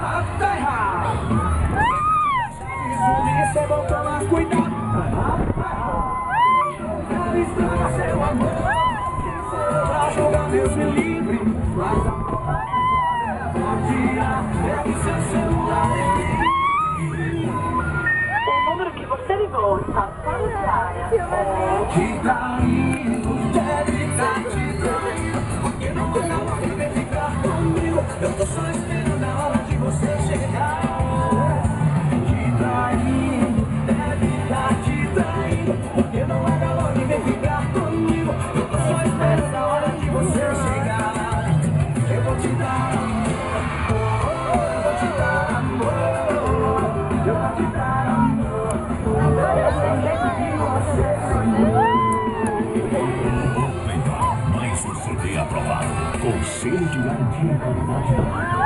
tá errado. Isso é bom, toma cuidado. Ela estraga seu amor. Pra jogar Deus me livre. Mas a dia pegue seu celular. O número que você ligou está fora da área. Que traindo, deve estar te traindo. Porque não manda logo e vem ficar comigo. Eu tô só esperando a hora de você chegar. Que traindo, deve estar te traindo. Porque não manda logo e vem ficar comigo. Eu tô só esperando a hora de você chegar. Eu vou te dar amor, eu vou te dar amor, eu vou te dar amor. Mais um sorteio aprovado. Com selo de garantia e qualidade.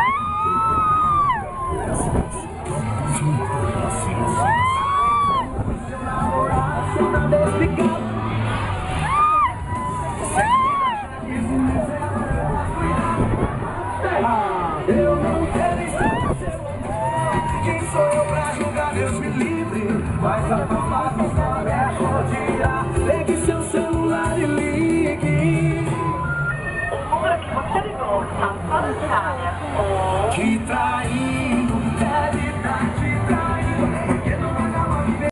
Eu não quero estar seu amor. Quem sou eu pra julgar? Deus me livre. Mas a palma não é rodear. Pegue seu celular e ligue. O número que você ligou está fora da área. Que trair.